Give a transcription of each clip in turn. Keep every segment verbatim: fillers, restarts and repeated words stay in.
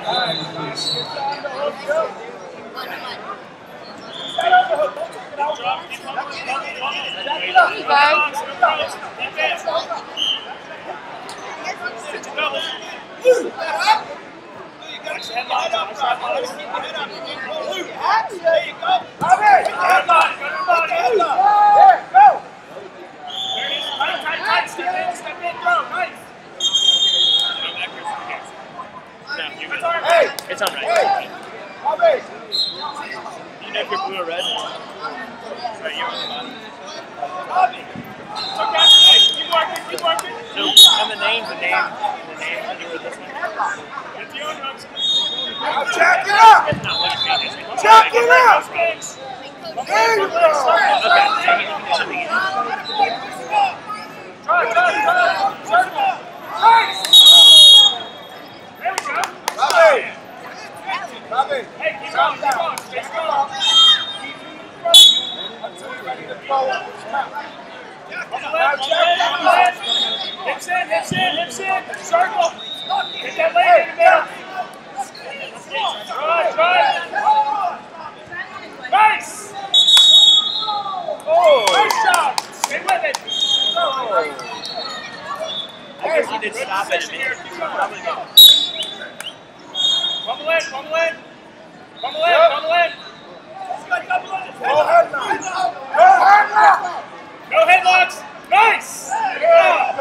It's on right. You know if you're blue or red? Right, you're on the bottom. Okay, hey, keep working, keep working. So, on the name, the name, the name, you were this one. Get the own hooks. Jack it up! Jack it up! There you go! Okay, so you can do something easy. Try, try, try! Circle! Nice! There we go! Robby! Robby! Hey, keep going, keep going, stay strong. Until you're ready to forward. On the left, on the left, on the left. Hips in, hips in, hips in. Circle. Get that leg in the middle. Try, try. Nice! Oh! Nice job! Stay with it. Oh. I guess he did stop it. Probably not. Bumble in, bumble in. Bumble in, bumble in. No headlocks. No headlocks. No headlocks. Nice. Yeah.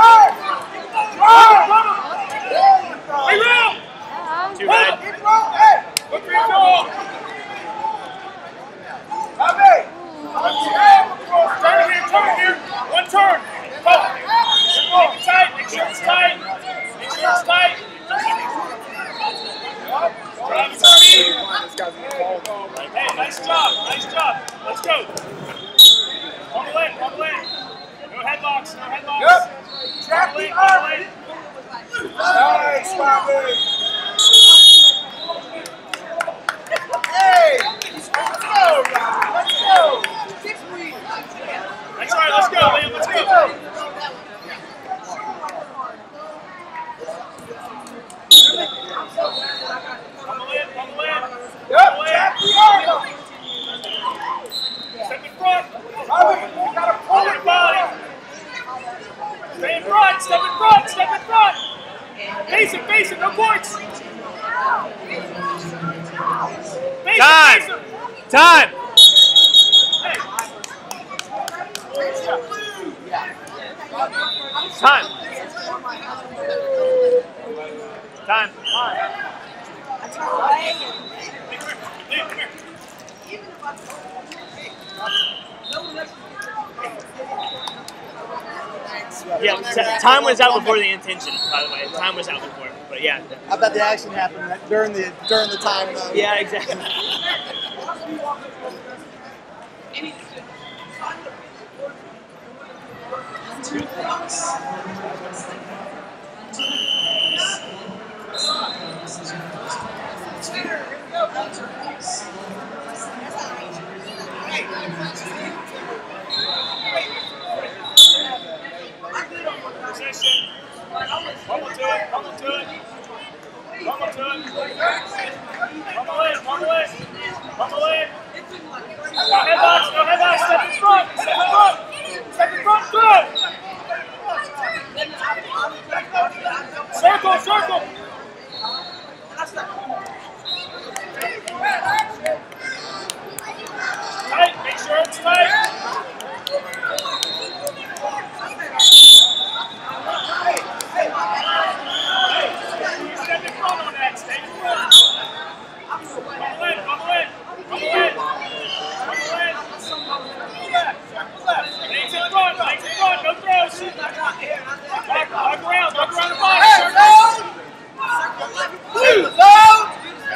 Hey, roll. Too bad. Look for your goal. Robby. Turn here, turn here. One turn. Go. Keep it tight. Make sure it's tight. Make sure it's tight. Hey, nice job, nice job. Let's go. Bumble in, bumble in. No headlocks, no headlocks. Yep. Bumble in, bumble in. Nice, Robby. Hey, let's go, Robby. Let's go. That's right, let's go, Liam, let's go. Bumble in, bumble in. Yep, tap the arm. Step in front. Robby, you gotta pull your body. Stay in front, step in front, step in front. Face it, face it, no points. Face Time. It, face it. Time. Hey. Time. Time. Yeah, time was out before the intention, by the way. Time was out before, but yeah. I bet the action happened during the during the time. Though. Yeah, exactly. Two points. Position. Bumble to it, bumble to it. Bumble to it. Bumble in, bumble in. Bumble in. No headlocks, no headlocks. Step in front, step in front. Step in front, good. Circle, circle. Tight, make sure it's tight. Step in front on that, stay in front. Bumble in, bumble in, bumble in. Bumble in. Left, left. Legs in front, legs in front, no throws. Back, walk around, walk around the body. Blue, zone.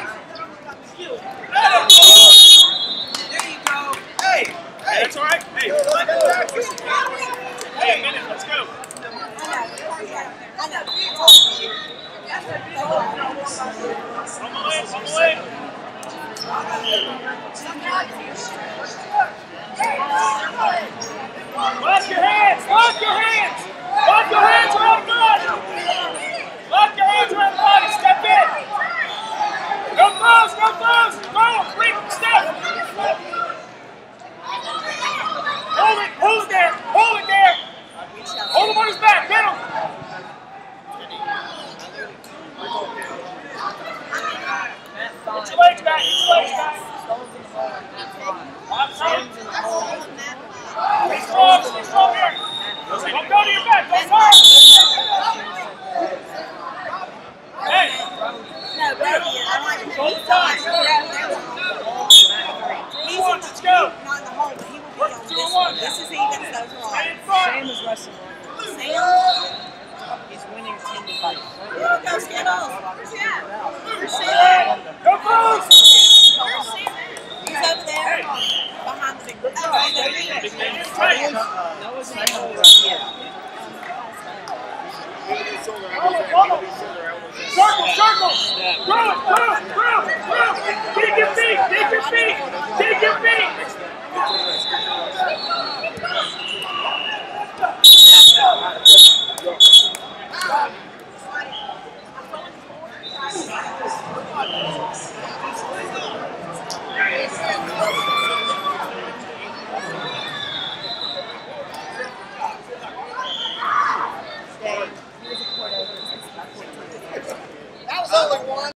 There you go. Hey, hey, that's all right. Hey, hey, a minute, let's go. Bumble in, bumble in. Lock your hands, lock your hands. Lock your hands around the body. Lock your hands around the body, step in. Get your legs back. Get your legs back. Stay strong. Stay strong here. Don't go to your back. Don't turn. Hey. No, baby, I like him. Both sides. He's One, let's go. not in the hole, but he will be Work on two this and one. one. This is even, so it's wrong. Stay in front. Sam is less than one. Sam, He's winning ten to five. go Skittles. Where's he at? Where's Sam? Go Bruce. Where's Sam? He's over there. Behind the big oh, he's over there. Big man. Tight. That was an elbow right here. Circle, circle. Throw it, throw it, throw it, throw it. Dig your feet, dig your feet, dig your feet.